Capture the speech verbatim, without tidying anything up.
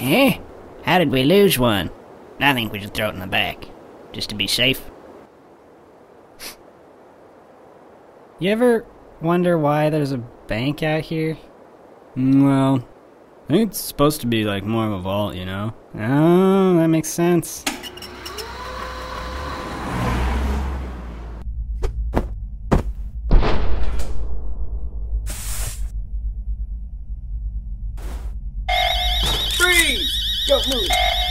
Eh? How did we lose one? I think we should throw it in the back, just to be safe. You ever wonder why there's a bank out here? Well, I think it's supposed to be like more of a vault, you know? Oh, that makes sense. Freeze! Don't move!